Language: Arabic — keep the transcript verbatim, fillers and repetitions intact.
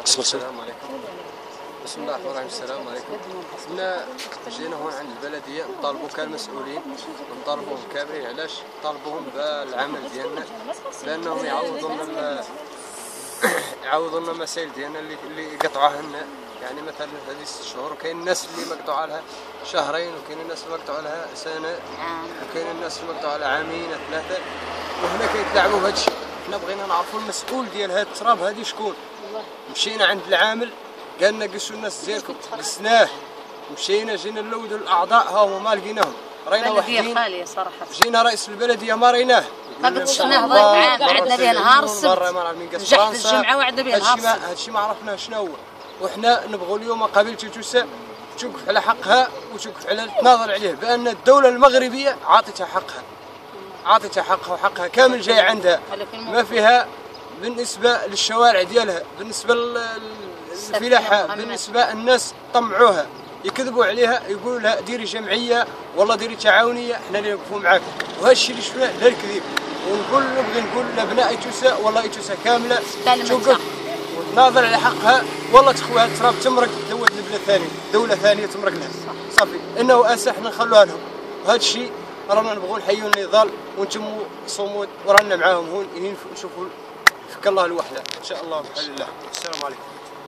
السلام عليكم. بسم الله الرحمن الرحيم. السلام عليكم. حنا جينا هون عند البلديه نطالبوا كالمسؤولين ونطالبوهم كاملين. علاش نطالبوهم بالعمل ديالنا؟ لانهم يعوضوا لنا يعوضوا لنا المسائل ديالنا اللي اللي قطعوها لنا. يعني مثلا هذه ست شهور، وكاين الناس اللي مقطوعه لها شهرين، وكاين الناس اللي مقطوعه لها سنه، وكاين الناس اللي مقطوعه لها عامين ثلاثه، وهنا كيتلاعبوا بهذا الشيء. حنا بغينا نعرفوا المسؤول ديال هذا التراب هذه شكون. مشينا عند العامل قال لنا قسوا الناس ديالكم، قسناه. مشينا جينا نلودوا الاعضاء، ها هما ما لقيناهم. راينا وحدين خاليه صراحه. جينا رئيس البلديه ما ريناه. قد شفناه ضايع معاه، قعدنا به نهار السبت. نجح في الجمعه وعدنا به نهار السبت. هذا الشيء ما عرفناه شنو هو. وحنا نبغوا اليوم قبيله توسا توقف على حقها وتوقف على تناظر عليه بان الدوله المغربيه عاطتها حقها. عاطتها حقها وحقها كامل جاي عندها. ما فيها بالنسبه للشوارع ديالها، بالنسبه للفلاحه، بالنسبه الناس طمعوها، يكذبوا عليها، يقولوا لها ديري جمعيه والله ديري تعاونيه، حنا اللي نوقفوا معاك. وهذا الشيء اللي شفناه لا الكذب. ونقول نبغي نقول لابناء ايتوسا والله ايتوسا كامله توقف وتناظر على حقها. والله تخوها التراب تمرق دوله لبلاد ثانيه، دوله ثانيه تمرق لها صافي. انه اسى حنا نخلوها لهم. وهذا الشيء رانا نبغوا نحيوا النضال ونتموا صمود، ورانا معاهم هون نشوفوا فك الله الوحده ان شاء الله بحول الله. السلام عليكم.